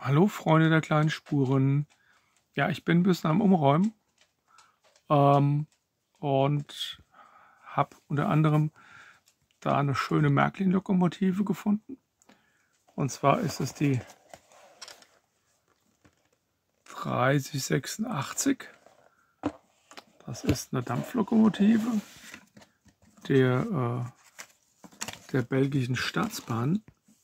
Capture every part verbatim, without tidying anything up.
Hallo Freunde der kleinen Spuren. Ja, ich bin ein bisschen am Umräumen ähm, und habe unter anderem da eine schöne Märklin-Lokomotive gefunden. Und zwar ist es die dreißig sechsundachtzig. Das ist eine Dampflokomotive der, äh, der belgischen Staatsbahn.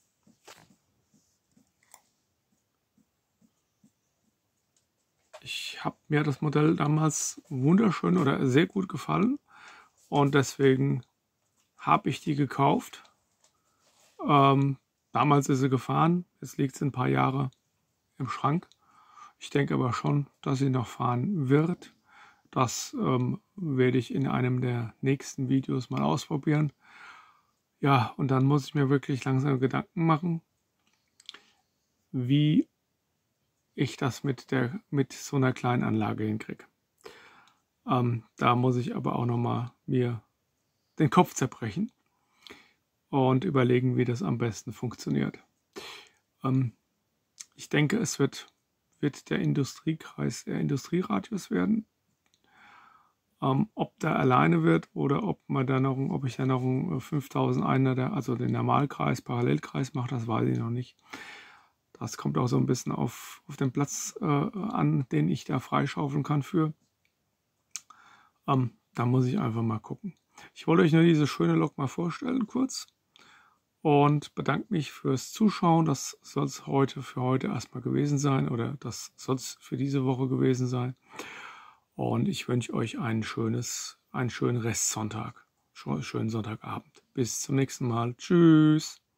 Ich habe mir das Modell damals wunderschön oder sehr gut gefallen und deswegen habe ich die gekauft. Ähm, damals ist sie gefahren, jetzt liegt sie ein paar Jahre im Schrank. Ich denke aber schon, dass sie noch fahren wird. Das ähm, werde ich in einem der nächsten Videos mal ausprobieren. Ja, und dann muss ich mir wirklich langsam Gedanken machen, wie ich das mit, der, mit so einer kleinen Anlage hinkriege. Ähm, da muss ich aber auch nochmal mir den Kopf zerbrechen und überlegen, wie das am besten funktioniert. Ähm, ich denke, es wird, wird der Industriekreis, der Industrieradius werden. Ähm, ob der alleine wird oder ob man da noch, ob ich da noch einen fünftausend, also den Normalkreis, Parallelkreis mache, das weiß ich noch nicht. Das kommt auch so ein bisschen auf, auf den Platz äh, an, den ich da freischaufeln kann für. Ähm, da muss ich einfach mal gucken. Ich wollte euch nur diese schöne Lok mal vorstellen kurz und bedanke mich fürs Zuschauen. Das soll es heute für heute erstmal gewesen sein oder das soll es für diese Woche gewesen sein. Und ich wünsche euch ein schönes, einen schönen Restsonntag, schönen Sonntagabend. Bis zum nächsten Mal. Tschüss.